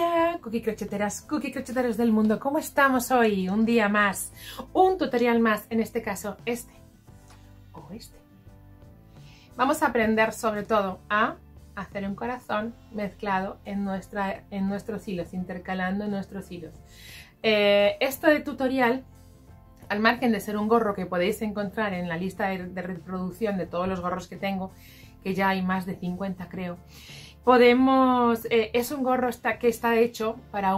Hola, cookie crocheteros del mundo, ¿cómo estamos hoy? Un día más, un tutorial más, en este caso este o este. Vamos a aprender sobre todo a hacer un corazón mezclado en nuestros hilos, intercalando nuestros hilos. Esto de tutorial, al margen de ser un gorro que podéis encontrar en la lista de reproducción de todos los gorros que tengo, que ya hay más de 50 creo, es un gorro que está hecho para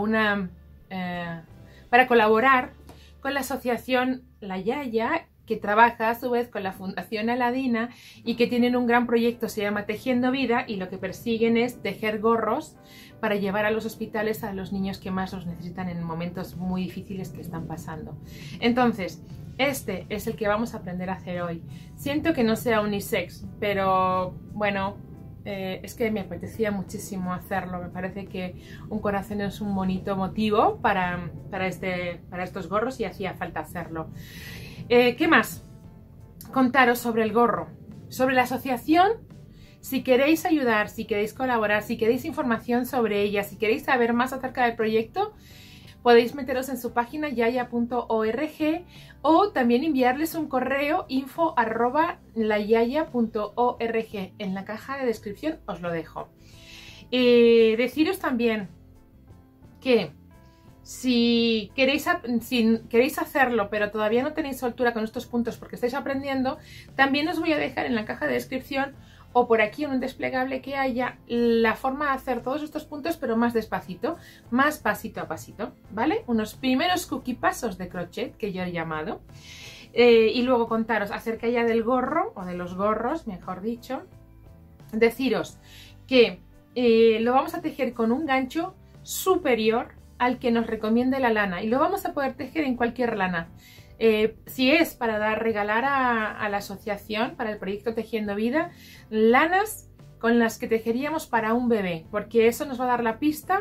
para colaborar con la asociación La Yaya, que trabaja a su vez con la Fundación Aladina y que tienen un gran proyecto, se llama Tejiendo Vida, y lo que persiguen es tejer gorros para llevar a los hospitales a los niños que más los necesitan en momentos muy difíciles que están pasando. Entonces, este es el que vamos a aprender a hacer hoy. Siento que no sea unisex, pero bueno, es que me apetecía muchísimo hacerlo. Me parece que un corazón es un bonito motivo para estos gorros y hacía falta hacerlo. ¿Qué más? Contaros sobre el gorro, sobre la asociación. Si queréis ayudar, si queréis colaborar, si queréis información sobre ella, si queréis saber más acerca del proyecto, podéis meteros en su página yaya.org o también enviarles un correo info@layaya.org. En la caja de descripción os lo dejo. Deciros también que si queréis hacerlo pero todavía no tenéis soltura con estos puntos porque estáis aprendiendo, también os voy a dejar en la caja de descripción o por aquí en un desplegable que haya la forma de hacer todos estos puntos, pero más despacito, más pasito a pasito, ¿vale? Unos primeros cookie pasos de crochet que yo he llamado. Y luego contaros acerca ya del gorro, o de los gorros, mejor dicho. Deciros que lo vamos a tejer con un gancho superior al que nos recomiende la lana. Y lo vamos a poder tejer en cualquier lana. Si es para regalar a la asociación, para el proyecto Tejiendo Vida, lanas con las que tejeríamos para un bebé, porque eso nos va a dar la pista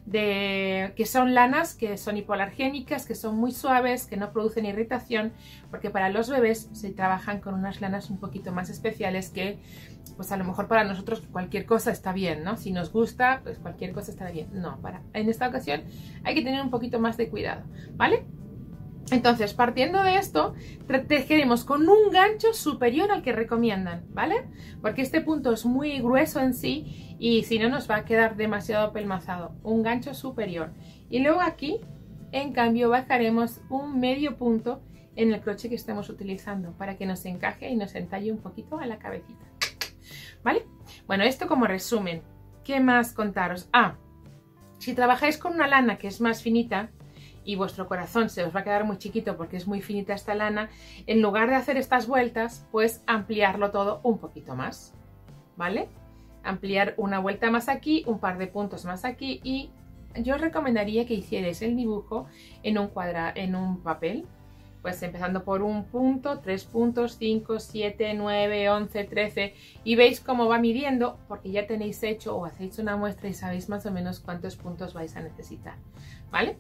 de que son lanas que son hipoalergénicas, que son muy suaves, que no producen irritación, porque para los bebés se trabajan con unas lanas un poquito más especiales que, pues a lo mejor para nosotros cualquier cosa está bien, ¿no? Si nos gusta, pues cualquier cosa está bien. No, en esta ocasión hay que tener un poquito más de cuidado, ¿vale? Entonces, partiendo de esto, tejeremos con un gancho superior al que recomiendan, ¿vale? Porque este punto es muy grueso en sí y si no nos va a quedar demasiado pelmazado. Un gancho superior. Y luego aquí, en cambio, bajaremos un medio punto en el crochet que estemos utilizando para que nos encaje y nos entalle un poquito a la cabecita, ¿vale? Bueno, esto como resumen. ¿Qué más contaros? Si trabajáis con una lana que es más finita, y vuestro corazón se os va a quedar muy chiquito porque es muy finita esta lana, en lugar de hacer estas vueltas, pues ampliarlo todo un poquito más, ¿vale? Ampliar una vuelta más aquí, un par de puntos más aquí, y yo os recomendaría que hicierais el dibujo en un papel, pues empezando por un punto, 3 puntos, 5, 7, 9, 11, 13, y veis cómo va midiendo, porque ya tenéis hecho o hacéis una muestra y sabéis más o menos cuántos puntos vais a necesitar, ¿vale?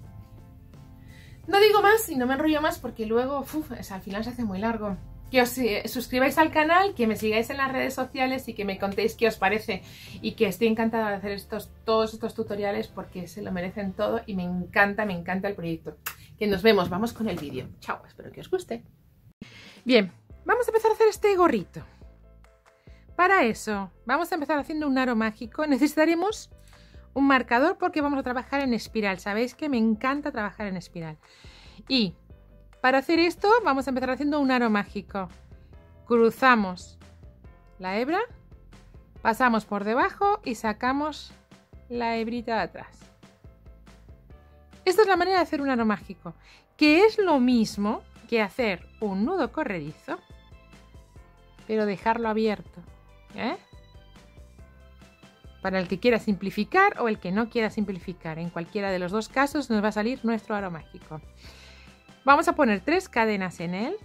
No digo más y no me enrollo más porque luego al final se hace muy largo. Que os suscribáis al canal, que me sigáis en las redes sociales y que me contéis qué os parece. Y que estoy encantada de hacer todos estos tutoriales porque se lo merecen todo y me encanta el proyecto. Que nos vemos, vamos con el vídeo. Chao, espero que os guste. Bien, vamos a empezar a hacer este gorrito. Para eso, vamos a empezar haciendo un aro mágico. Necesitaremos un marcador porque vamos a trabajar en espiral. Sabéis que me encanta trabajar en espiral. Y para hacer esto vamos a empezar haciendo un aro mágico. Cruzamos la hebra, pasamos por debajo y sacamos la hebrita de atrás. Esta es la manera de hacer un aro mágico, que es lo mismo que hacer un nudo corredizo, pero dejarlo abierto, ¿eh? Para el que quiera simplificar o el que no quiera simplificar. En cualquiera de los dos casos nos va a salir nuestro aro mágico. Vamos a poner 3 cadenas en él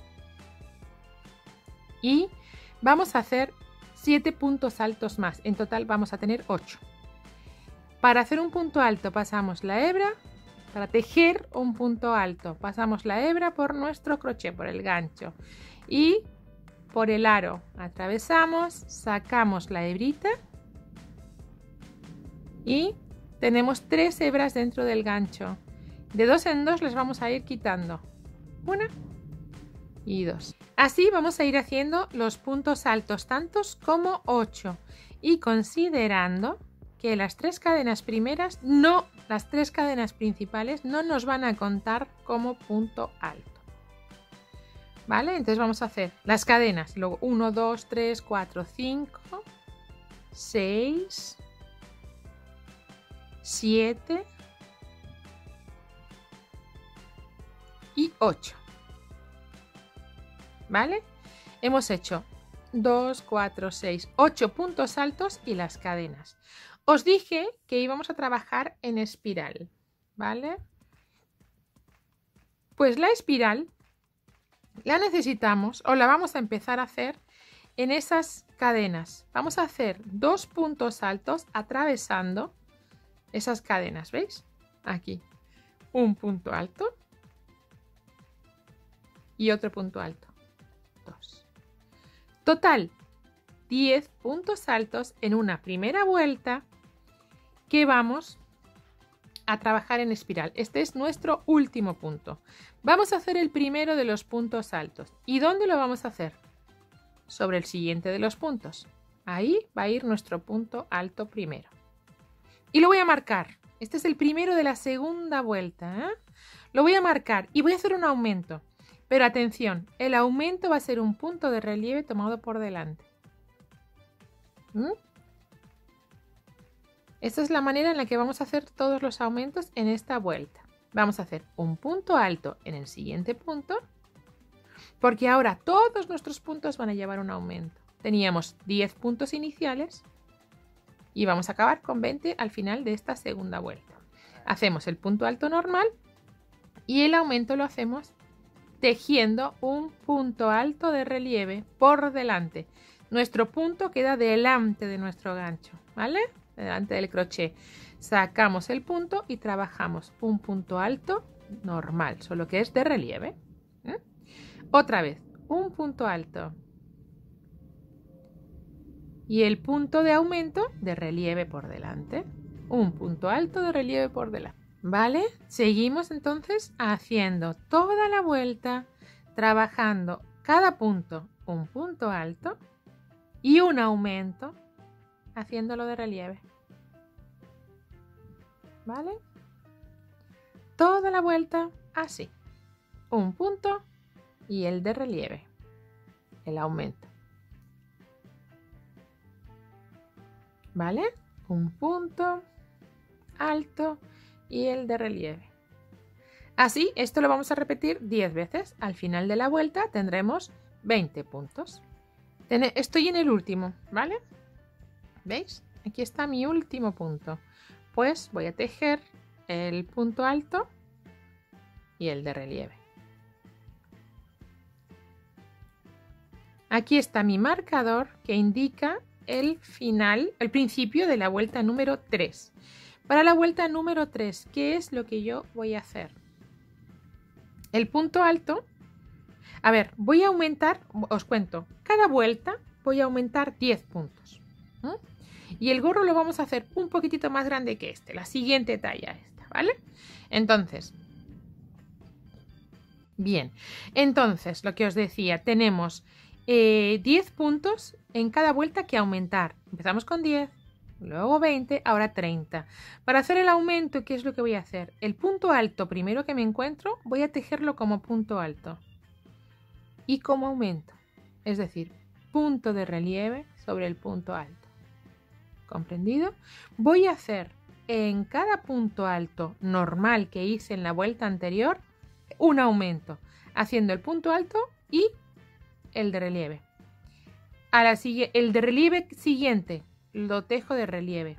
y vamos a hacer 7 puntos altos más. En total vamos a tener 8. Para hacer un punto alto pasamos la hebra. Para tejer un punto alto pasamos la hebra por nuestro crochet, por el gancho. Y por el aro atravesamos, sacamos la hebrita y tenemos 3 hebras dentro del gancho. De 2 en 2 les vamos a ir quitando. 1 y 2. Así vamos a ir haciendo los puntos altos, tantos como 8. Y considerando que las 3 cadenas primeras, las 3 cadenas principales no nos van a contar como punto alto. ¿Vale? Entonces vamos a hacer las cadenas. Luego 1, 2, 3, 4, 5, 6, 7 y 8. ¿Vale? Hemos hecho 2, 4, 6, 8 puntos altos y las cadenas. Os dije que íbamos a trabajar en espiral, ¿vale? Pues la espiral la necesitamos o la vamos a empezar a hacer en esas cadenas. Vamos a hacer 2 puntos altos atravesando esas cadenas, ¿veis? Aquí, un punto alto y otro punto alto. 2. Total, 10 puntos altos en una primera vuelta que vamos a trabajar en espiral. Este es nuestro último punto. Vamos a hacer el primero de los puntos altos. ¿Y dónde lo vamos a hacer? Sobre el siguiente de los puntos. Ahí va a ir nuestro punto alto primero. Y lo voy a marcar. Este es el primero de la segunda vuelta, ¿eh? Lo voy a marcar y voy a hacer un aumento. Pero atención, el aumento va a ser un punto de relieve tomado por delante. Esta es la manera en la que vamos a hacer todos los aumentos en esta vuelta. Vamos a hacer un punto alto en el siguiente punto, porque ahora todos nuestros puntos van a llevar un aumento. Teníamos 10 puntos iniciales y vamos a acabar con 20 al final de esta segunda vuelta. Hacemos el punto alto normal y el aumento lo hacemos tejiendo un punto alto de relieve por delante. Nuestro punto queda delante de nuestro gancho, ¿vale? Delante del crochet. Sacamos el punto y trabajamos un punto alto normal, solo que es de relieve. Otra vez, un punto alto. Y el punto de aumento de relieve por delante. Un punto alto de relieve por delante. ¿Vale? Seguimos entonces haciendo toda la vuelta, trabajando cada punto un punto alto y un aumento, haciéndolo de relieve. ¿Vale? Toda la vuelta así. Un punto y el de relieve, el aumento. ¿Vale? Un punto alto y el de relieve. Así, esto lo vamos a repetir 10 veces. Al final de la vuelta tendremos 20 puntos. Estoy en el último, ¿vale? ¿Veis? Aquí está mi último punto. Pues voy a tejer el punto alto y el de relieve. Aquí está mi marcador que indica el final, el principio de la vuelta número 3. Para la vuelta número 3, ¿qué es lo que yo voy a hacer? El punto alto. A ver, voy a aumentar, os cuento, cada vuelta voy a aumentar 10 puntos. Y el gorro lo vamos a hacer un poquitito más grande que este, la siguiente talla esta, ¿vale? Entonces, bien, entonces lo que os decía, tenemos 10 puntos en cada vuelta que aumentar. Empezamos con 10. Luego 20, ahora 30. Para hacer el aumento, ¿qué es lo que voy a hacer? El punto alto primero que me encuentro, voy a tejerlo como punto alto. Y como aumento. Es decir, punto de relieve sobre el punto alto. ¿Comprendido? Voy a hacer en cada punto alto normal que hice en la vuelta anterior, un aumento. Haciendo el punto alto y el de relieve. El de relieve siguiente. Lo tejo de relieve.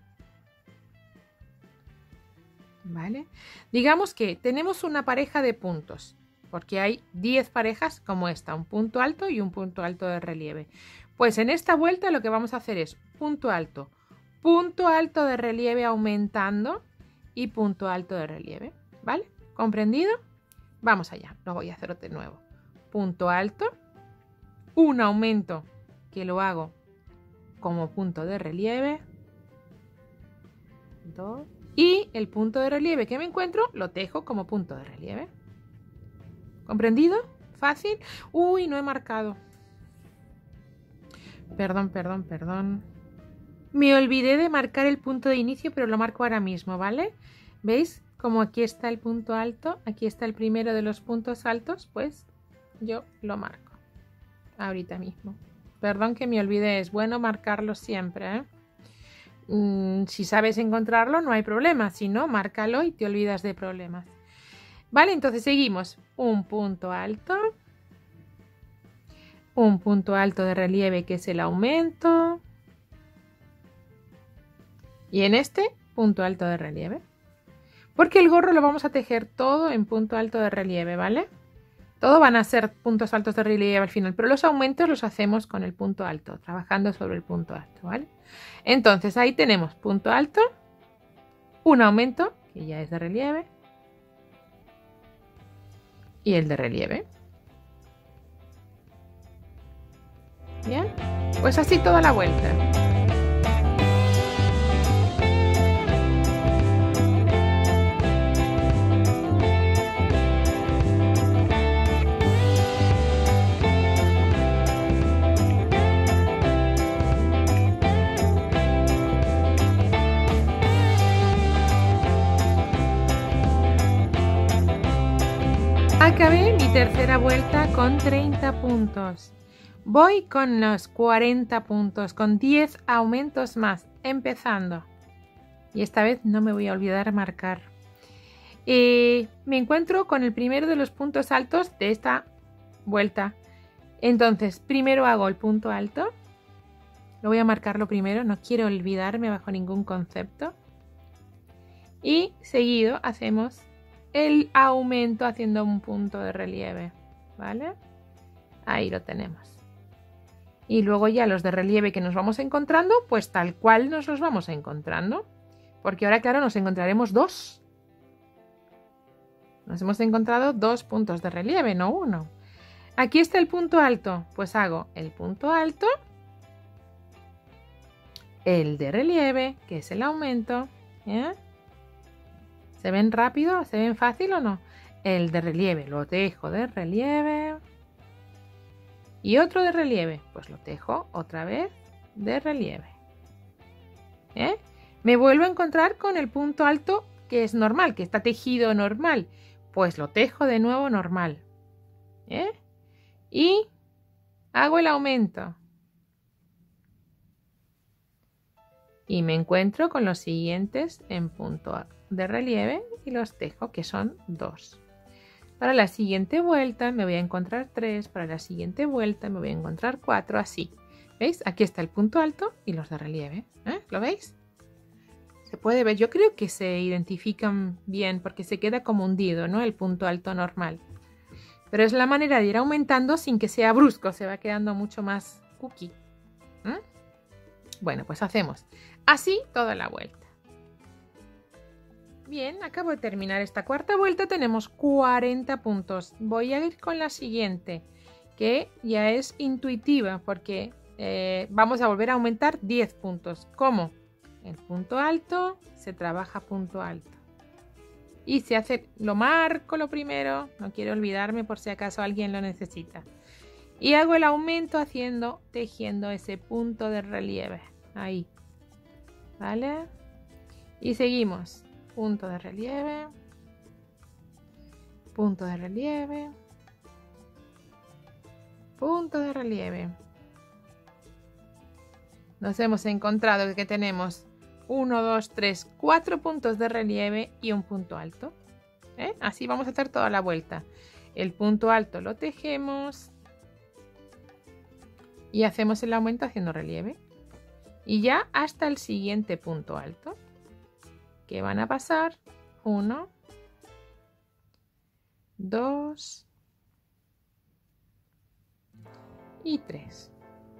¿Vale? Digamos que tenemos una pareja de puntos, porque hay 10 parejas como esta, un punto alto y un punto alto de relieve. Pues en esta vuelta lo que vamos a hacer es punto alto de relieve aumentando y punto alto de relieve. ¿Vale? ¿Comprendido? Vamos allá, lo voy a hacer de nuevo. Punto alto, un aumento que lo hago como punto de relieve, 2 Y el punto de relieve que me encuentro lo tejo como punto de relieve. ¿Comprendido? ¿Fácil? Uy, no he marcado. Perdón. Me olvidé de marcar el punto de inicio, pero lo marco ahora mismo, ¿vale? ¿Veis? Como aquí está el punto alto, aquí está el primero de los puntos altos, pues yo lo marco ahorita mismo. Perdón que me olvidé, es bueno marcarlo siempre, ¿eh? Si sabes encontrarlo no hay problema, si no, márcalo y te olvidas de problemas. Vale, entonces seguimos. Un punto alto de relieve que es el aumento, y en este punto alto de relieve, porque el gorro lo vamos a tejer todo en punto alto de relieve, ¿vale? Todo van a ser puntos altos de relieve al final, pero los aumentos los hacemos con el punto alto, trabajando sobre el punto alto, ¿vale? Entonces ahí tenemos punto alto, un aumento, que ya es de relieve, y el de relieve. Bien, pues así toda la vuelta. Acabé mi tercera vuelta con 30 puntos. Voy con los 40 puntos, con 10 aumentos más, empezando. Y esta vez no me voy a olvidar marcar. Me encuentro con el primero de los puntos altos de esta vuelta. Entonces, primero hago el punto alto. Lo voy a marcarlo primero, no quiero olvidarme bajo ningún concepto. Y seguido hacemos el aumento haciendo un punto de relieve, ¿vale? Ahí lo tenemos. Y luego ya los de relieve que nos vamos encontrando, pues tal cual nos los vamos encontrando. Porque ahora, claro, nos encontraremos dos. Nos hemos encontrado dos puntos de relieve, no uno. Aquí está el punto alto, pues hago el punto alto, el de relieve, que es el aumento, ¿eh? ¿Se ven rápido? ¿Se ven fácil o no? El de relieve, lo tejo de relieve. Y otro de relieve, pues lo tejo otra vez de relieve. ¿Eh? Me vuelvo a encontrar con el punto alto que es normal, que está tejido normal. Pues lo tejo de nuevo normal. ¿Eh? Y hago el aumento. Y me encuentro con los siguientes en punto de relieve y los tejo, que son 2. Para la siguiente vuelta me voy a encontrar 3, para la siguiente vuelta me voy a encontrar 4, así. ¿Veis? Aquí está el punto alto y los de relieve. ¿Lo veis? Se puede ver, yo creo que se identifican bien porque se queda como hundido, ¿no? El punto alto normal. Pero es la manera de ir aumentando sin que sea brusco, se va quedando mucho más cookie. Bueno, pues hacemos así toda la vuelta. Bien, acabo de terminar esta cuarta vuelta, tenemos 40 puntos. Voy a ir con la siguiente, que ya es intuitiva, porque vamos a volver a aumentar 10 puntos. ¿Cómo? El punto alto, se trabaja punto alto. Y se hace, lo marco lo primero, no quiero olvidarme por si acaso alguien lo necesita. Y hago el aumento tejiendo ese punto de relieve. Ahí. ¿Vale? Y seguimos. Punto de relieve. Punto de relieve. Punto de relieve. Nos hemos encontrado que tenemos 1, 2, 3, 4 puntos de relieve y un punto alto. Así vamos a hacer toda la vuelta. El punto alto lo tejemos. Y hacemos el aumento haciendo relieve. Y ya hasta el siguiente punto alto. Que van a pasar 1, 2 y 3.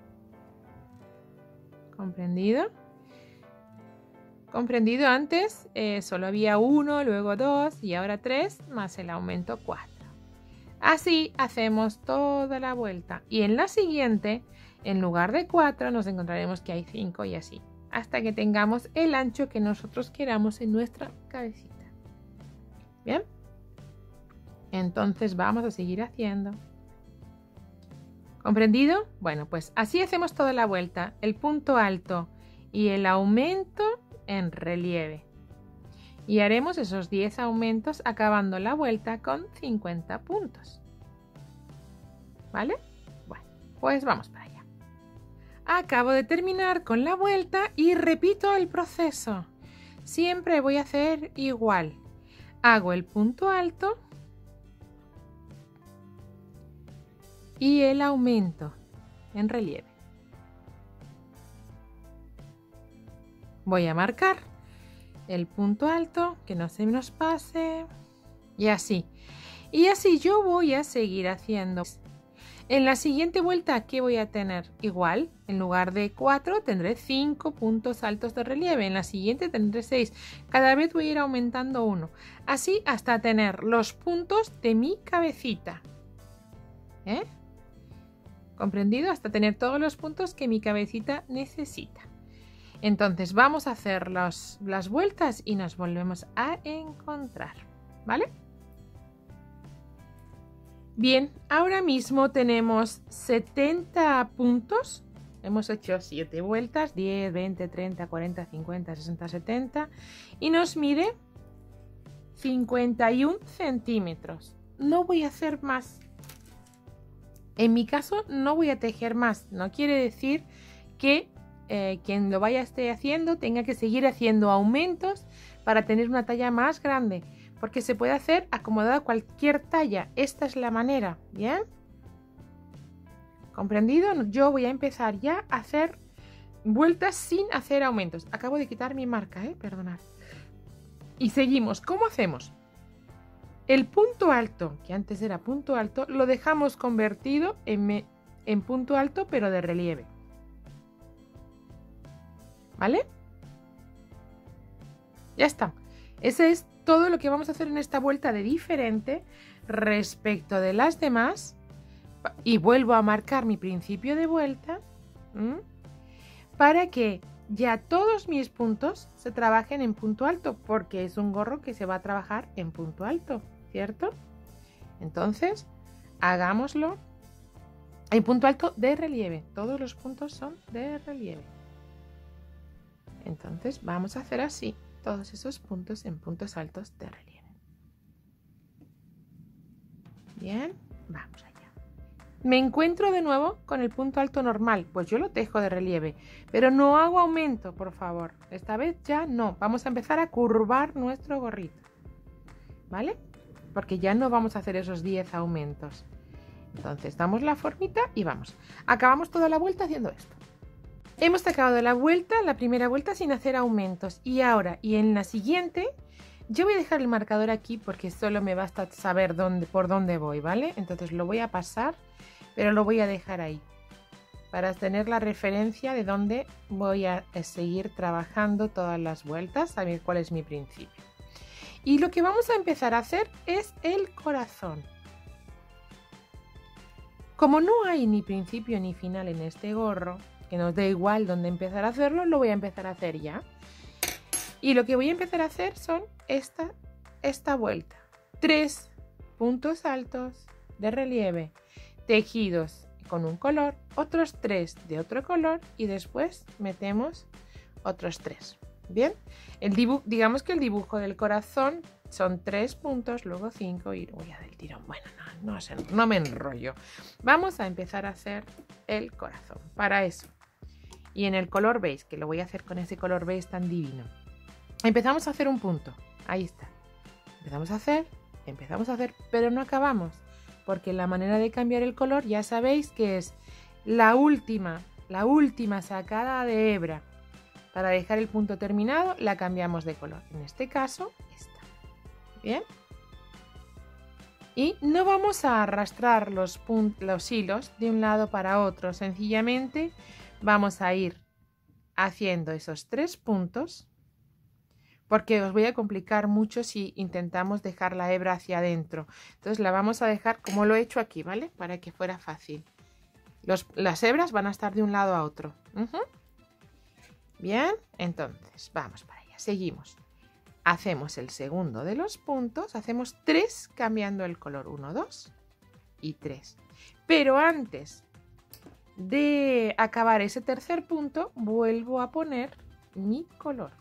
¿Comprendido? Comprendido, antes solo había 1, luego 2 y ahora 3 más el aumento 4. Así hacemos toda la vuelta y en la siguiente, en lugar de 4, nos encontraremos que hay 5 y así. hasta que tengamos el ancho que nosotros queramos en nuestra cabecita. ¿Bien? Entonces vamos a seguir haciendo. ¿Comprendido? Bueno, pues así hacemos toda la vuelta. El punto alto y el aumento en relieve. Y haremos esos 10 aumentos acabando la vuelta con 50 puntos. ¿Vale? Bueno, pues vamos para allá. Acabo de terminar con la vuelta y repito el proceso. Siempre voy a hacer igual. Hago el punto alto y el aumento en relieve. Voy a marcar el punto alto, que no se nos pase, y así. Y así yo voy a seguir haciendo. En la siguiente vuelta, ¿qué voy a tener? Igual, en lugar de 4 tendré 5 puntos altos de relieve. En la siguiente tendré 6. Cada vez voy a ir aumentando uno. Así hasta tener los puntos de mi cabecita. ¿Eh? ¿Comprendido? Hasta tener todos los puntos que mi cabecita necesita. Entonces vamos a hacer las vueltas y nos volvemos a encontrar. ¿Vale? Bien, ahora mismo tenemos 70 puntos. Hemos hecho 7 vueltas, 10, 20, 30, 40, 50, 60, 70. Y nos mide 51 centímetros. No voy a hacer más. En mi caso no voy a tejer más. No quiere decir que quien lo vaya a estar haciendo tenga que seguir haciendo aumentos para tener una talla más grande. Porque se puede hacer acomodada a cualquier talla. Esta es la manera. ¿Bien? ¿Comprendido? Yo voy a empezar ya a hacer vueltas sin hacer aumentos. Acabo de quitar mi marca, perdonad. Y seguimos. ¿Cómo hacemos? El punto alto, que antes era punto alto, lo dejamos convertido en punto alto, pero de relieve. ¿Vale? Ya está. Ese es todo lo que vamos a hacer en esta vuelta de diferente respecto de las demás. Y vuelvo a marcar mi principio de vuelta para que ya todos mis puntos se trabajen en punto alto, porque es un gorro que se va a trabajar en punto alto, ¿cierto? Entonces, hagámoslo en punto alto de relieve. Todos los puntos son de relieve. Entonces, vamos a hacer así todos esos puntos en puntos altos de relieve. Bien, vamos allá. Me encuentro de nuevo con el punto alto normal, pues yo lo tejo de relieve, pero no hago aumento, por favor. Esta vez ya no. Vamos a empezar a curvar nuestro gorrito, ¿vale? Porque ya no vamos a hacer esos 10 aumentos. Entonces damos la formita y vamos. Acabamos toda la vuelta haciendo esto. Hemos acabado la vuelta, la primera vuelta sin hacer aumentos. Y ahora, y en la siguiente, yo voy a dejar el marcador aquí porque solo me basta saber por dónde voy, ¿vale? Entonces lo voy a pasar, pero lo voy a dejar ahí para tener la referencia de dónde voy a seguir trabajando todas las vueltas, saber cuál es mi principio. Y lo que vamos a empezar a hacer es el corazón. Como no hay ni principio ni final en este gorro, que nos da igual dónde empezar a hacerlo, lo voy a empezar a hacer ya. Y lo que voy a empezar a hacer son esta vuelta. 3 puntos altos de relieve, tejidos con un color, otros 3 de otro color y después metemos otros 3. Bien, digamos que el dibujo del corazón son 3 puntos, luego 5 y voy a dar el tirón. Bueno, no me enrollo. Vamos a empezar a hacer el corazón. Para eso, y en el color beige, que lo voy a hacer con ese color beige tan divino, empezamos a hacer un punto. Ahí está. Empezamos a hacer, pero no acabamos, porque la manera de cambiar el color ya sabéis que es la última sacada de hebra. Para dejar el punto terminado la cambiamos de color. En este caso, esta. Bien. Y no vamos a arrastrar los hilos de un lado para otro. Sencillamente vamos a ir haciendo esos 3 puntos. Porque os voy a complicar mucho si intentamos dejar la hebra hacia adentro. Entonces la vamos a dejar como lo he hecho aquí, ¿vale? Para que fuera fácil. Las hebras van a estar de un lado a otro. Bien, entonces vamos para allá. Seguimos. Hacemos el segundo de los puntos. Hacemos 3 cambiando el color. 1, 2 y 3. Pero antes de acabar ese tercer punto, vuelvo a poner mi color.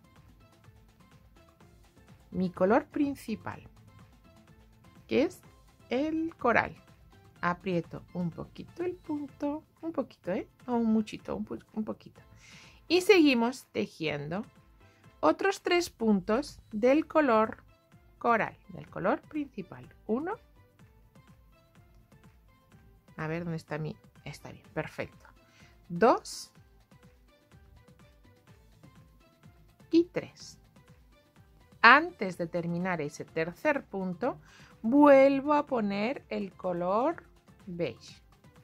Mi color principal, que es el coral. Aprieto un poquito el punto, un poquito, o un muchito, un poquito. Y seguimos tejiendo otros 3 puntos del color coral, del color principal. 1. A ver, ¿dónde está mi? Está bien, perfecto. 2 y 3. Antes de terminar ese tercer punto, vuelvo a poner el color beige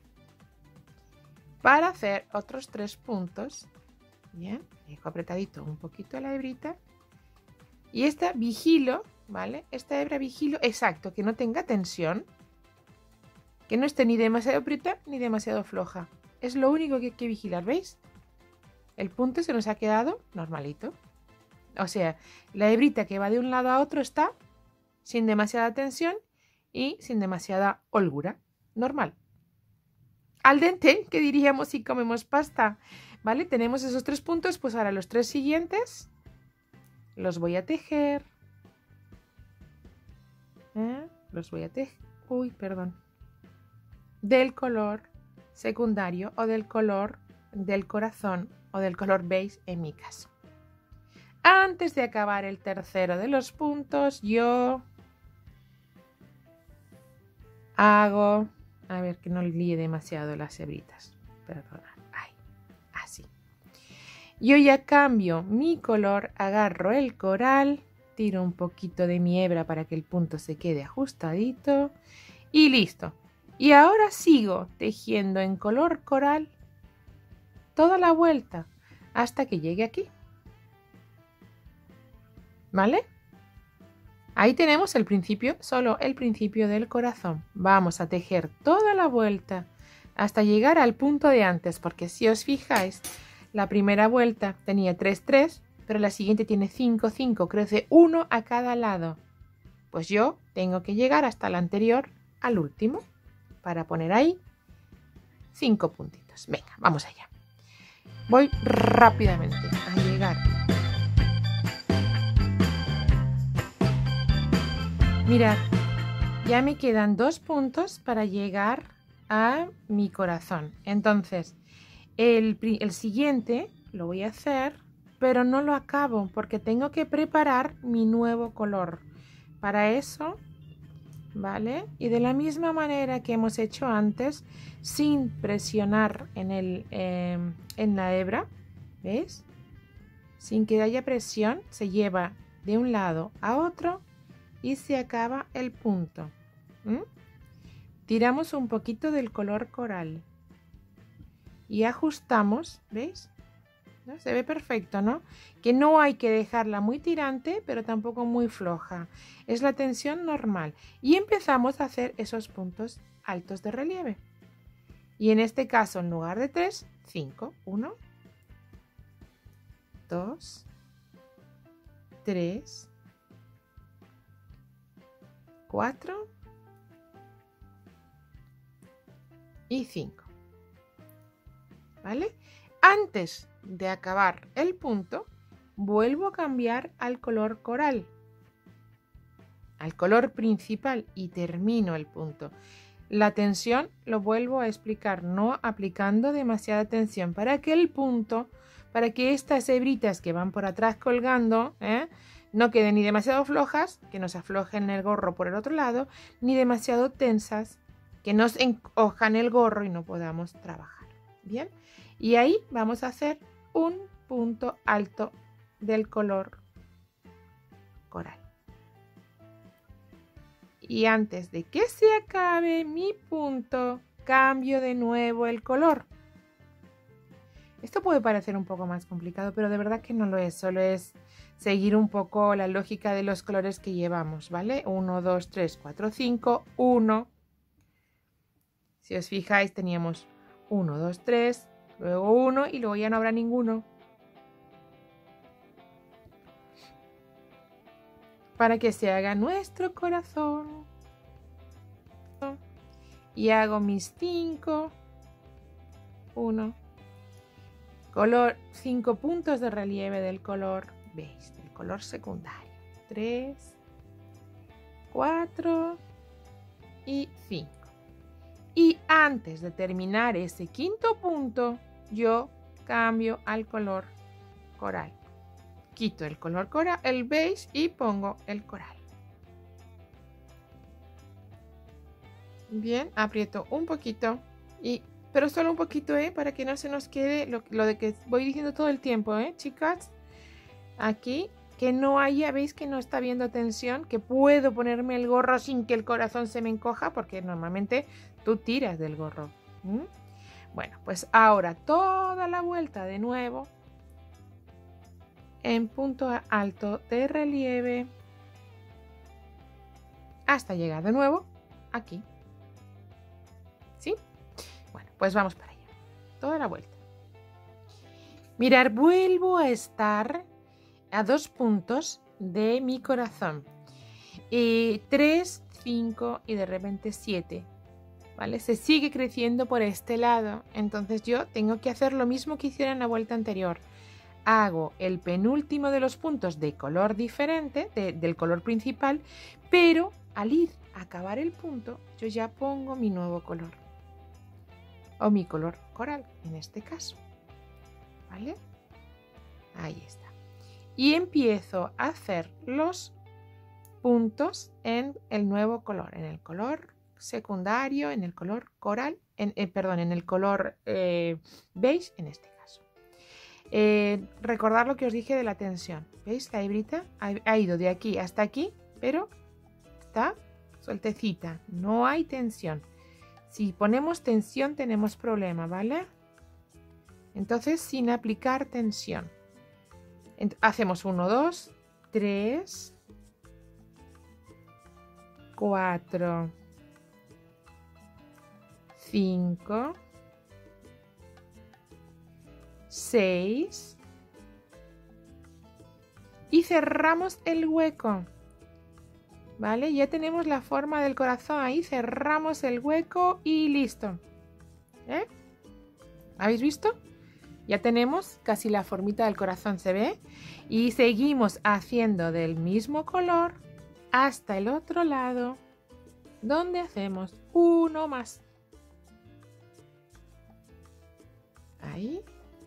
para hacer otros 3 puntos. Bien, dejo apretadito un poquito la hebrita y esta vigilo, ¿vale? Esta hebra vigilo, exacto, que no tenga tensión, que no esté ni demasiado apretada ni demasiado floja. Es lo único que hay que vigilar, ¿veis? El punto se nos ha quedado normalito. O sea, la hebrita que va de un lado a otro está sin demasiada tensión y sin demasiada holgura. Normal. Al dente, que diríamos si comemos pasta. ¿Vale? Tenemos esos 3 puntos, pues ahora los 3 siguientes los voy a tejer. Los voy a tejer. Uy, perdón. Del color secundario o del color del corazón o del color beige en mi caso. Antes de acabar el tercero de los puntos, yo hago, a ver que no líe demasiado las hebritas, perdona, ahí, así. Yo ya cambio mi color, agarro el coral, tiro un poquito de mi hebra para que el punto se quede ajustadito y listo. Y ahora sigo tejiendo en color coral toda la vuelta hasta que llegue aquí. ¿Vale? Ahí tenemos el principio, solo el principio del corazón. Vamos a tejer toda la vuelta hasta llegar al punto de antes, porque si os fijáis, la primera vuelta tenía 3, 3, pero la siguiente tiene 5, 5, crece 1 a cada lado. Pues yo tengo que llegar hasta la anterior, al último, para poner ahí 5 puntitos. Venga, vamos allá. Voy rápidamente a llegar. Mirad, ya me quedan 2 puntos para llegar a mi corazón. Entonces, el siguiente lo voy a hacer, pero no lo acabo porque tengo que preparar mi nuevo color. Para eso, ¿vale? Y de la misma manera que hemos hecho antes, sin presionar en la hebra, ¿veis? Sin que haya presión, se lleva de un lado a otro y se acaba el punto. Tiramos un poquito del color coral y ajustamos, ¿veis? ¿No? Se ve perfecto, ¿no? Que no hay que dejarla muy tirante, pero tampoco muy floja. Es la tensión normal. Y empezamos a hacer esos puntos altos de relieve. Y en este caso, en lugar de 3, 5. 1, 2, 3, 4 y 5. ¿Vale? Antes de acabar el punto, vuelvo a cambiar al color coral, al color principal y termino el punto. La tensión lo vuelvo a explicar, no aplicando demasiada tensión para que el punto, para que estas hebritas que van por atrás colgando, no queden ni demasiado flojas, que nos aflojen el gorro por el otro lado, ni demasiado tensas, que nos encojan el gorro y no podamos trabajar. Bien, y ahí vamos a hacer un punto alto del color coral. Y antes de que se acabe mi punto, cambio de nuevo el color. Esto puede parecer un poco más complicado, pero de verdad que no lo es. Solo es seguir un poco la lógica de los colores que llevamos, ¿vale? 1, 2, 3, 4, 5, 1. Si os fijáis, teníamos 1, 2, 3, luego 1 y luego ya no habrá ninguno. para que se haga nuestro corazón. Y hago mis 5, 1, color, 5 puntos de relieve del color beige, del color secundario. 3, 4 y 5. Y antes de terminar ese quinto punto, yo cambio al color coral. Quito el color coral, el beige, y pongo el coral. Bien, aprieto un poquito, pero solo un poquito, para que no se nos quede lo de que voy diciendo todo el tiempo, chicas. Aquí, que no haya, veis que no está habiendo tensión, que puedo ponerme el gorro sin que el corazón se me encoja, porque normalmente tú tiras del gorro. Bueno, pues ahora toda la vuelta de nuevo en punto alto de relieve hasta llegar de nuevo aquí. ¿Sí? Bueno, pues vamos para allá. Toda la vuelta. Mirar, vuelvo a estar a 2 puntos de mi corazón. 3, 5 y de repente 7. ¿Vale? Se sigue creciendo por este lado. Entonces yo tengo que hacer lo mismo que hiciera en la vuelta anterior. Hago el penúltimo de los puntos de color diferente, del color principal, pero al ir a acabar el punto, yo ya pongo mi nuevo color. O mi color coral, en este caso. ¿Vale? Ahí está. Y empiezo a hacer los puntos en el nuevo color, en el color secundario, en el color coral, en el color beige, en este caso. Recordar lo que os dije de la tensión. ¿Veis? La hebrita ha ido de aquí hasta aquí, pero está sueltecita. No hay tensión. Si ponemos tensión tenemos problema, ¿vale? Entonces, sin aplicar tensión. Hacemos 1, 2, 3, 4, 5, 6 y cerramos el hueco. ¿Vale? Ya tenemos la forma del corazón ahí, cerramos el hueco y listo. ¿Habéis visto? Ya tenemos casi la formita del corazón, ¿se ve? Y seguimos haciendo del mismo color hasta el otro lado, donde hacemos uno más. Ahí.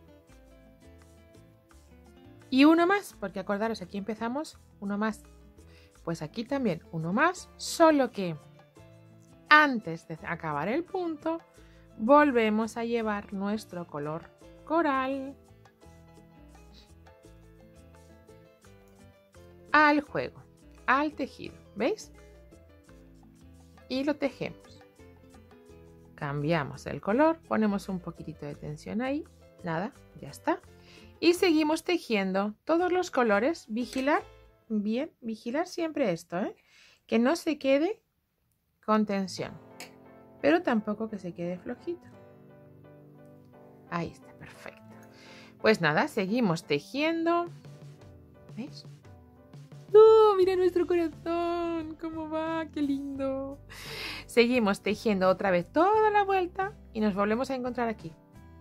Y uno más, porque acordaros, aquí empezamos uno más. Pues aquí también uno más, solo que antes de acabar el punto, volvemos a llevar nuestro color coral al juego, al tejido, ¿veis? Y lo tejemos. Cambiamos el color, ponemos un poquitito de tensión ahí, nada, ya está. Y seguimos tejiendo todos los colores. Vigilar, bien, vigilar siempre esto, que no se quede con tensión, pero tampoco que se quede flojito. Ahí está, perfecto. Pues nada, seguimos tejiendo. ¿Veis? ¡Oh, mira nuestro corazón! ¿Cómo va? ¡Qué lindo! Seguimos tejiendo otra vez toda la vuelta y nos volvemos a encontrar aquí.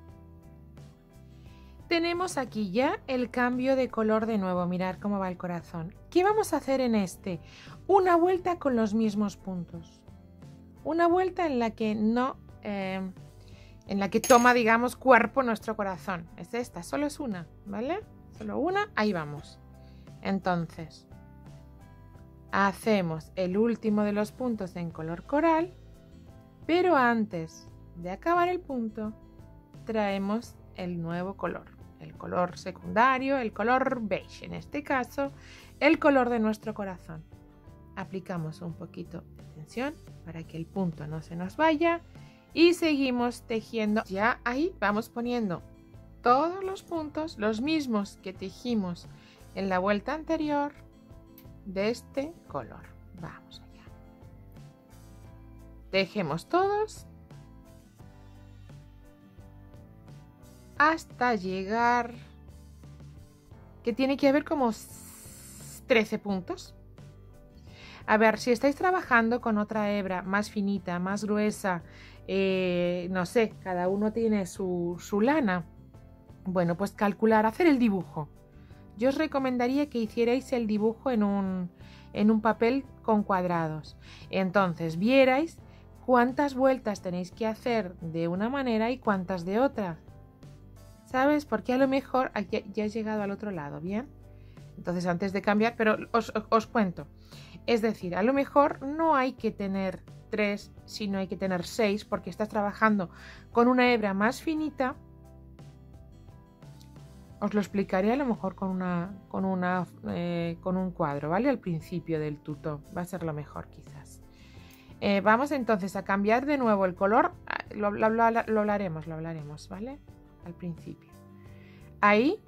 Tenemos aquí ya el cambio de color de nuevo. Mirad cómo va el corazón. ¿Qué vamos a hacer en este? Una vuelta con los mismos puntos. Una vuelta en la que no... en la que toma, digamos, cuerpo nuestro corazón. Es esta, solo es una, ¿vale? Solo una, ahí vamos. Entonces, hacemos el último de los puntos en color coral, pero antes de acabar el punto, traemos el nuevo color. El color secundario, el color beige, en este caso, el color de nuestro corazón. Aplicamos un poquito de tensión para que el punto no se nos vaya. Y seguimos tejiendo. Ya ahí vamos poniendo todos los puntos, los mismos que tejimos en la vuelta anterior, de este color. Vamos allá. Tejemos todos hasta llegar, que tiene que haber como 13 puntos. A ver, si estáis trabajando con otra hebra más finita, más gruesa, no sé, cada uno tiene su lana. Bueno, pues calcular, hacer el dibujo. Yo os recomendaría que hicierais el dibujo en un papel con cuadrados. Entonces, vierais cuántas vueltas tenéis que hacer de una manera y cuántas de otra. ¿Sabes? Porque a lo mejor ya has llegado al otro lado, ¿bien? Entonces, antes de cambiar, pero os cuento. Es decir, a lo mejor no hay que tener 3, sino hay que tener 6, porque estás trabajando con una hebra más finita. Os lo explicaré a lo mejor con un cuadro, ¿vale? Al principio del tuto. Va a ser lo mejor, quizás. Vamos entonces a cambiar de nuevo el color. Lo hablaremos, ¿vale? Al principio. Ahí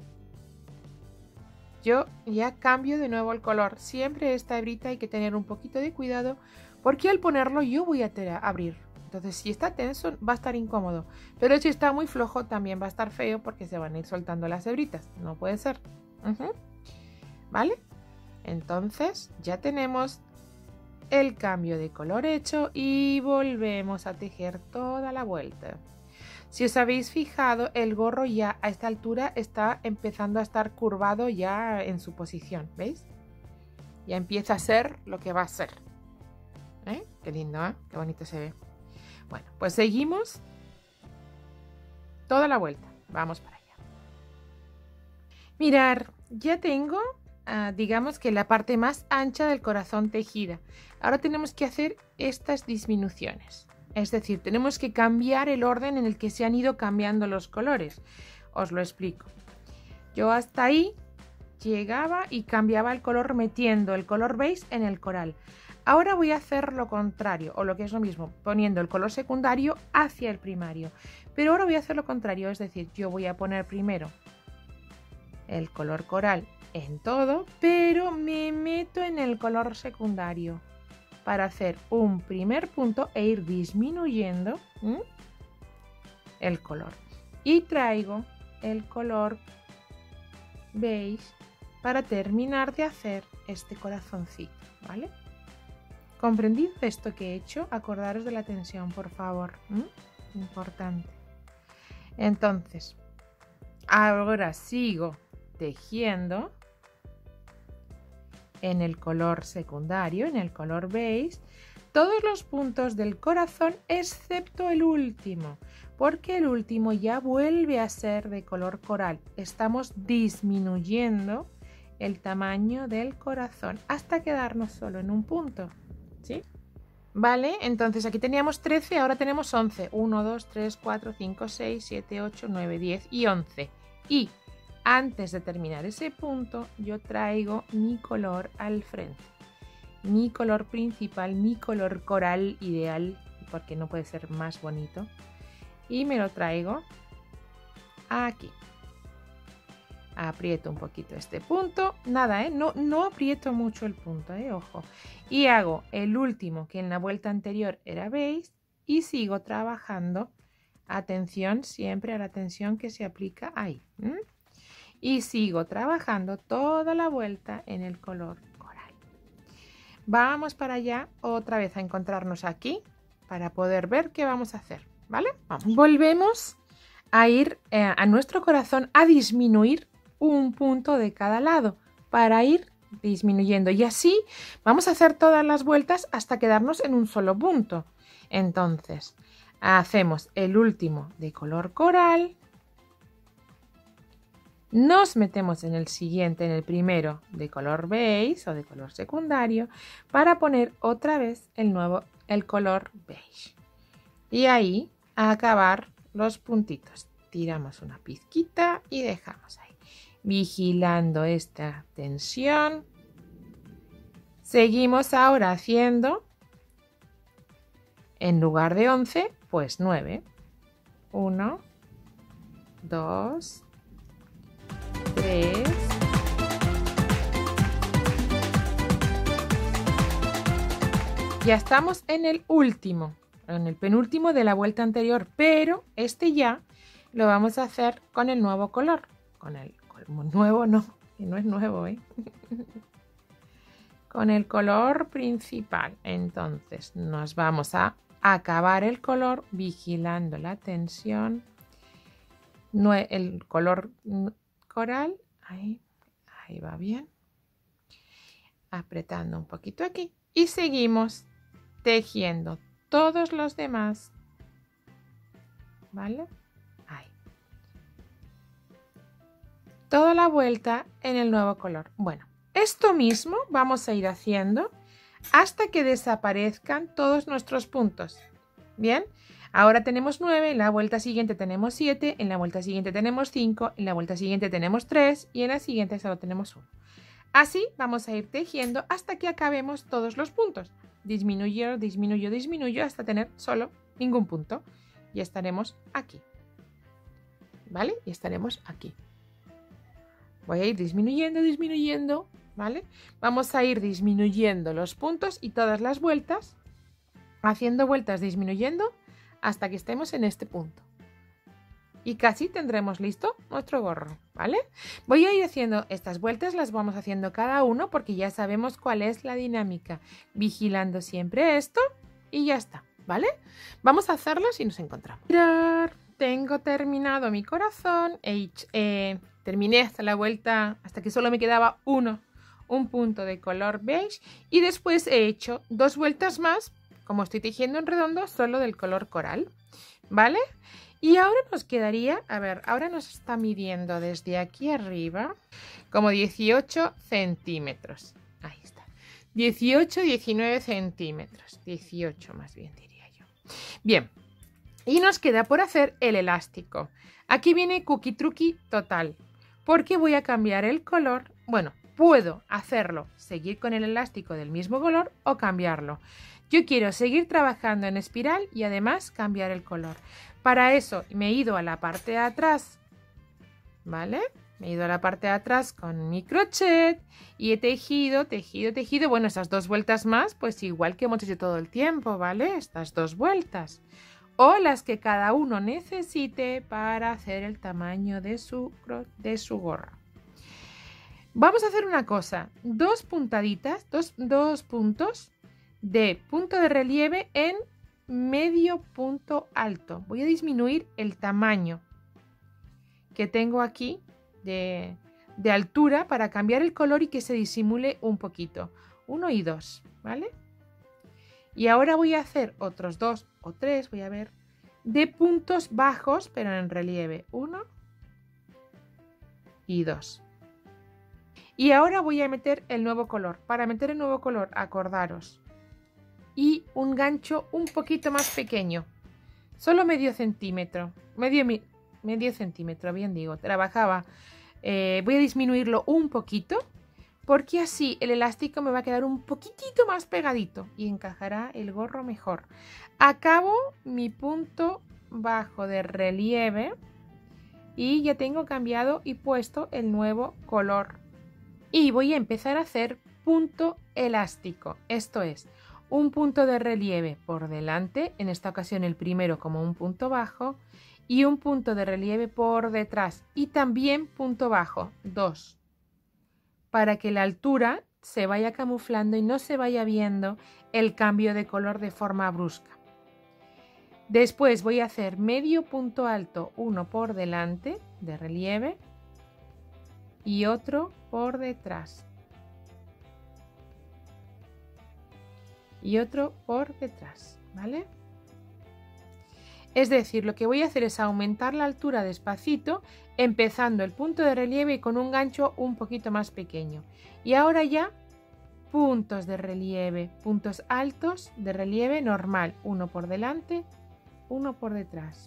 yo ya cambio de nuevo el color. Siempre esta hebrita hay que tener un poquito de cuidado porque al ponerlo yo voy a abrir. Entonces si está tenso va a estar incómodo. Pero si está muy flojo también va a estar feo porque se van a ir soltando las hebritas. No puede ser. ¿Vale? Entonces ya tenemos el cambio de color hecho y volvemos a tejer toda la vuelta. Si os habéis fijado, el gorro ya a esta altura está empezando a estar curvado ya en su posición, ¿veis? Ya empieza a ser lo que va a ser. Qué lindo, ¿eh? Qué bonito se ve. Bueno, pues seguimos toda la vuelta. Vamos para allá. Mirar, ya tengo, digamos que la parte más ancha del corazón tejida. Ahora tenemos que hacer estas disminuciones. Es decir, tenemos que cambiar el orden en el que se han ido cambiando los colores. Os lo explico. Yo hasta ahí llegaba y cambiaba el color metiendo el color beige en el coral. Ahora voy a hacer lo contrario, o lo que es lo mismo, poniendo el color secundario hacia el primario. Pero ahora voy a hacer lo contrario, es decir, yo voy a poner primero el color coral en todo, pero me meto en el color secundario para hacer un primer punto e ir disminuyendo el color. Y traigo el color beige para terminar de hacer este corazoncito, ¿vale? ¿Comprendid esto que he hecho? Acordaros de la tensión, por favor. Importante. Entonces, ahora sigo tejiendo en el color secundario, en el color beige, todos los puntos del corazón excepto el último, porque el último ya vuelve a ser de color coral. Estamos disminuyendo el tamaño del corazón hasta quedarnos solo en un punto, ¿sí? Vale, entonces aquí teníamos 13, ahora tenemos 11. 1, 2, 3, 4, 5, 6, 7, 8, 9, 10 y 11. Y antes de terminar ese punto, yo traigo mi color al frente. Mi color principal, mi color coral ideal, porque no puede ser más bonito. Y me lo traigo aquí. Aprieto un poquito este punto. Nada, no aprieto mucho el punto, ojo. Y hago el último, que en la vuelta anterior era beige, y sigo trabajando. Atención siempre a la tensión que se aplica ahí. Y sigo trabajando toda la vuelta en el color coral. Vamos para allá otra vez a encontrarnos aquí para poder ver qué vamos a hacer, ¿vale? Vamos. Volvemos a ir a nuestro corazón a disminuir un punto de cada lado para ir disminuyendo. Y así vamos a hacer todas las vueltas hasta quedarnos en un solo punto. Entonces, hacemos el último de color coral. Nos metemos en el siguiente, en el primero de color beige o de color secundario para poner otra vez el color beige. Y ahí a acabar los puntitos. Tiramos una pizquita y dejamos ahí. Vigilando esta tensión. Seguimos ahora haciendo, en lugar de 11, pues 9. 1, 2, 3. Ya estamos en el último, en el penúltimo de la vuelta anterior, pero este ya lo vamos a hacer con el nuevo color. Con el nuevo no, que no es nuevo, con el color principal. Entonces nos vamos a acabar el color vigilando la tensión. El color coral, ahí va bien. Apretando un poquito aquí. Y seguimos tejiendo todos los demás. ¿Vale? Ahí. Toda la vuelta en el nuevo color. Bueno, esto mismo vamos a ir haciendo hasta que desaparezcan todos nuestros puntos. Bien, ahora tenemos 9, en la vuelta siguiente tenemos 7, en la vuelta siguiente tenemos 5, en la vuelta siguiente tenemos 3 y en la siguiente solo tenemos 1. Así vamos a ir tejiendo hasta que acabemos todos los puntos. Disminuyo, disminuyo, disminuyo hasta tener solo ningún punto. Y estaremos aquí. ¿Vale? Y estaremos aquí. Voy a ir disminuyendo, disminuyendo. ¿Vale? Vamos a ir disminuyendo los puntos y todas las vueltas. Haciendo vueltas disminuyendo hasta que estemos en este punto. Y casi tendremos listo nuestro gorro, ¿vale? Voy a ir haciendo estas vueltas, las vamos haciendo cada uno porque ya sabemos cuál es la dinámica. Vigilando siempre esto y ya está, ¿vale? Vamos a hacerlas y nos encontramos. Mirar, tengo terminado mi corazón. Terminé hasta la vuelta, hasta que solo me quedaba un punto de color beige. Y después he hecho 2 vueltas más, como estoy tejiendo en redondo, solo del color coral, ¿vale? Y ahora nos quedaría, a ver, ahora nos está midiendo desde aquí arriba como 18 centímetros. Ahí está. 18, 19 centímetros. 18 más bien diría yo. Bien. Y nos queda por hacer el elástico. Aquí viene cookie truqui total. Porque voy a cambiar el color. Bueno, puedo hacerlo, seguir con el elástico del mismo color o cambiarlo. Yo quiero seguir trabajando en espiral y además cambiar el color. Para eso me he ido a la parte de atrás, ¿vale? Me he ido a la parte de atrás con mi crochet y he tejido, tejido, tejido. Bueno, estas 2 vueltas más, pues igual que hemos hecho todo el tiempo, ¿vale? Estas 2 vueltas. O las que cada uno necesite para hacer el tamaño de su gorra. Vamos a hacer una cosa. 2 puntaditas, dos puntos de punto de relieve en medio punto alto. Voy a disminuir el tamaño que tengo aquí de altura para cambiar el color y que se disimule un poquito. 1 y 2, ¿vale? Y ahora voy a hacer otros 2 o 3, voy a ver, de puntos bajos pero en relieve. 1 y 2. Y ahora voy a meter el nuevo color. Para meter el nuevo color, acordaros. Y un gancho un poquito más pequeño, solo medio centímetro, medio centímetro, bien digo, trabajaba, voy a disminuirlo un poquito porque así el elástico me va a quedar un poquitito más pegadito y encajará el gorro mejor. Acabo mi punto bajo de relieve y ya tengo cambiado y puesto el nuevo color y voy a empezar a hacer punto elástico, esto es, un punto de relieve por delante, en esta ocasión el primero como un punto bajo, y un punto de relieve por detrás, y también punto bajo, 2, para que la altura se vaya camuflando y no se vaya viendo el cambio de color de forma brusca. Después voy a hacer medio punto alto, uno por delante de relieve y otro por detrás. Y otro por detrás, ¿vale? Es decir, lo que voy a hacer es aumentar la altura despacito, empezando el punto de relieve y con un gancho un poquito más pequeño. Y ahora ya puntos de relieve, puntos altos de relieve normal, uno por delante, uno por detrás,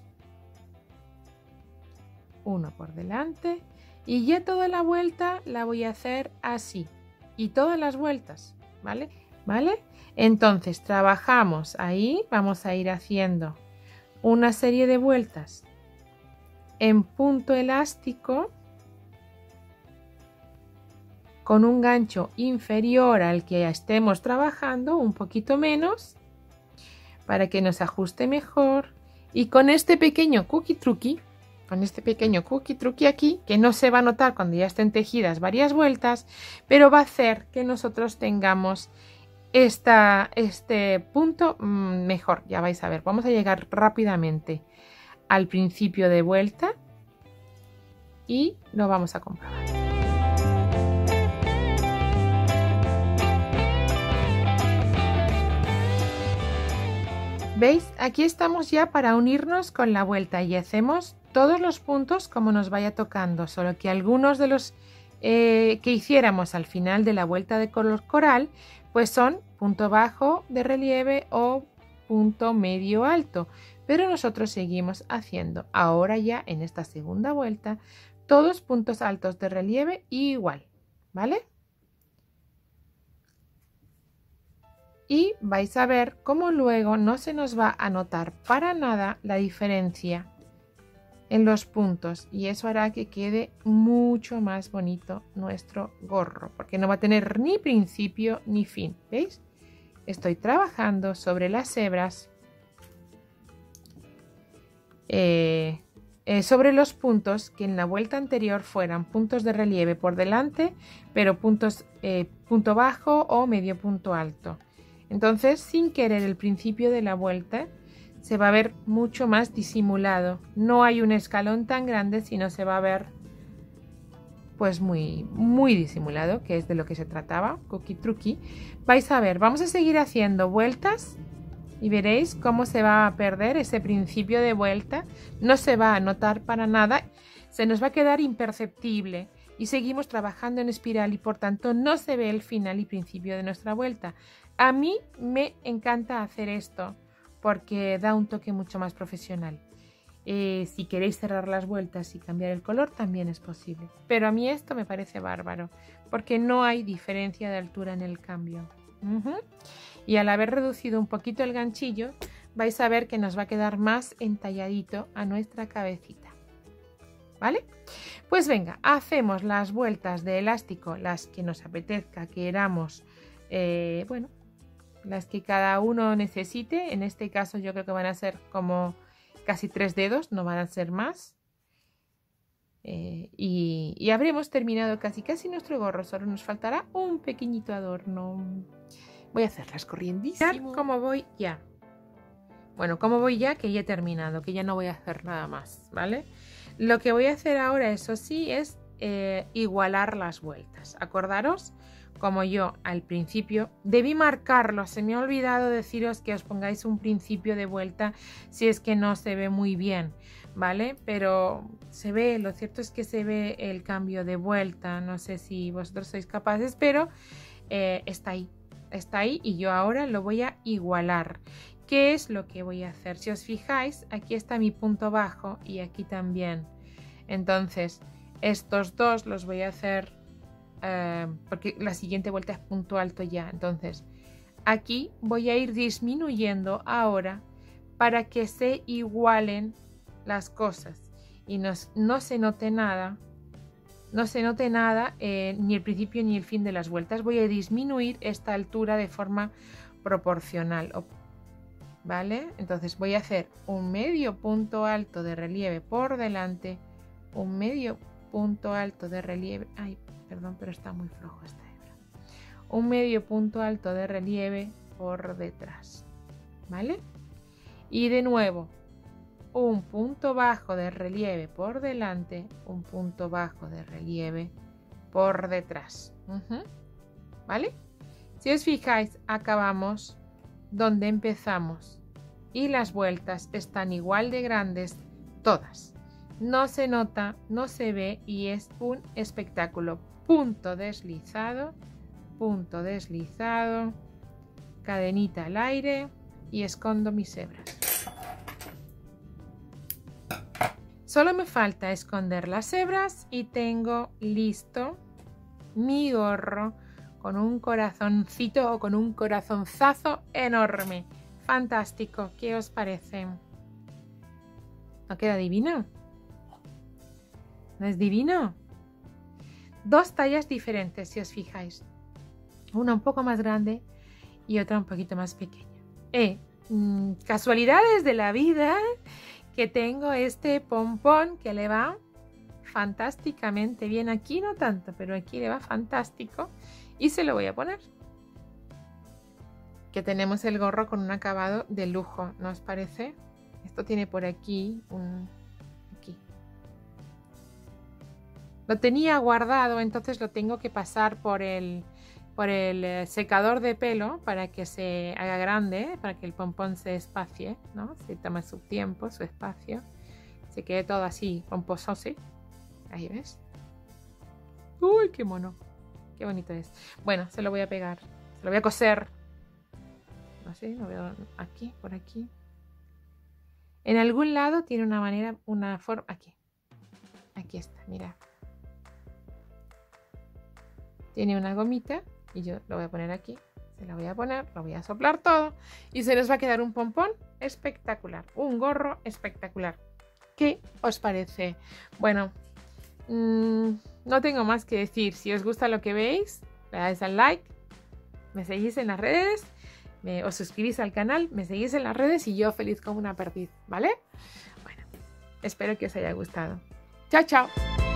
uno por delante y ya toda la vuelta la voy a hacer así y todas las vueltas, ¿vale? ¿Vale? Entonces trabajamos ahí, vamos a ir haciendo una serie de vueltas en punto elástico con un gancho inferior al que ya estemos trabajando, un poquito menos, para que nos ajuste mejor. Y con este pequeño cookie truqui con este pequeño cookie truqui aquí, que no se va a notar cuando ya estén tejidas varias vueltas, pero va a hacer que nosotros tengamos este punto mejor. Ya vais a ver, vamos a llegar rápidamente al principio de vuelta y lo vamos a comprobar. ¿Veis? Aquí estamos ya para unirnos con la vuelta y hacemos todos los puntos como nos vaya tocando, solo que algunos de los que hiciéramos al final de la vuelta de color coral, pues son punto bajo de relieve o punto medio alto, pero nosotros seguimos haciendo ahora ya en esta segunda vuelta todos puntos altos de relieve igual, ¿vale? Y vais a ver cómo luego no se nos va a notar para nada la diferencia en los puntos, y eso hará que quede mucho más bonito nuestro gorro, porque no va a tener ni principio ni fin. ¿Veis? Estoy trabajando sobre las hebras, sobre los puntos que en la vuelta anterior fueran puntos de relieve por delante, pero puntos punto bajo o medio punto alto. Entonces, sin querer, el principio de la vuelta se va a ver mucho más disimulado. No hay un escalón tan grande, sino se va a ver pues muy disimulado, que es de lo que se trataba, cookie truqui. Vais a ver, vamos a seguir haciendo vueltas y veréis cómo se va a perder ese principio de vuelta. No se va a notar para nada, se nos va a quedar imperceptible. Y seguimos trabajando en espiral y por tanto no se ve el final y principio de nuestra vuelta. A mí me encanta hacer esto porque da un toque mucho más profesional. Si queréis cerrar las vueltas y cambiar el color también es posible. Pero a mí esto me parece bárbaro porque no hay diferencia de altura en el cambio. Y al haber reducido un poquito el ganchillo vais a ver que nos va a quedar más entalladito a nuestra cabecita. ¿Vale? Pues venga, hacemos las vueltas de elástico, las que nos apetezca, queramos, bueno, las que cada uno necesite. En este caso yo creo que van a ser como casi 3 dedos, no van a ser más. Y habremos terminado casi nuestro gorro, solo nos faltará un pequeñito adorno. Voy a hacerlas corriendísimo. ¿Cómo voy ya? Bueno, ¿cómo voy ya? Que ya he terminado, que ya no voy a hacer nada más, ¿vale? Lo que voy a hacer ahora, eso sí, es igualar las vueltas. Acordaros, como yo al principio debí marcarlo, se me ha olvidado deciros que os pongáis un principio de vuelta si es que no se ve muy bien, ¿vale? Pero se ve, lo cierto es que se ve el cambio de vuelta, no sé si vosotros sois capaces, pero está ahí y yo ahora lo voy a igualar. ¿Qué es lo que voy a hacer? Si os fijáis, aquí está mi punto bajo y aquí también. Entonces, estos dos los voy a hacer porque la siguiente vuelta es punto alto ya. Entonces, aquí voy a ir disminuyendo ahora para que se igualen las cosas y no se note nada. No se note nada, ni el principio ni el fin de las vueltas. Voy a disminuir esta altura de forma proporcional. ¿Vale? Entonces voy a hacer un medio punto alto de relieve por delante, un medio punto alto de relieve, ay, perdón, pero está muy flojo esta hebra, un medio punto alto de relieve por detrás, ¿vale? Y de nuevo, un punto bajo de relieve por delante, un punto bajo de relieve por detrás, ¿vale? Si os fijáis, acabamos donde empezamos y las vueltas están igual de grandes todas. No se nota, no se ve y es un espectáculo. Punto deslizado, cadenita al aire y escondo mis hebras. Solo me falta esconder las hebras y tengo listo mi gorro con un corazoncito o con un corazonzazo enorme. Fantástico, ¿qué os parece? ¿No queda divino? ¿No es divino? Dos tallas diferentes, si os fijáis. Una un poco más grande y otra un poquito más pequeña. Casualidades de la vida que tengo este pompón que le va fantásticamente bien. Aquí no tanto, pero aquí le va fantástico. Y se lo voy a poner. Que tenemos el gorro con un acabado de lujo, ¿no os parece? Esto tiene por aquí aquí. Lo tenía guardado, entonces lo tengo que pasar por el secador de pelo para que se haga grande, para que el pompón se espacie, ¿no? Se tome su tiempo, su espacio. Se quede todo así, pomposo, ¿sí? Ahí ves. ¡Uy, qué mono! Qué bonito es. Bueno, se lo voy a pegar. Se lo voy a coser. Así, lo veo aquí, por aquí. En algún lado tiene una manera, una forma. Aquí. Aquí está, mira. Tiene una gomita y yo lo voy a poner aquí. Se la voy a poner, lo voy a soplar todo y se nos va a quedar un pompón espectacular. Un gorro espectacular. ¿Qué os parece? Bueno, no tengo más que decir. Si os gusta lo que veis, le dais al like, me seguís en las redes, os suscribís al canal, me seguís en las redes y yo feliz como una perdiz, ¿vale? Bueno, espero que os haya gustado. ¡Chao, chao!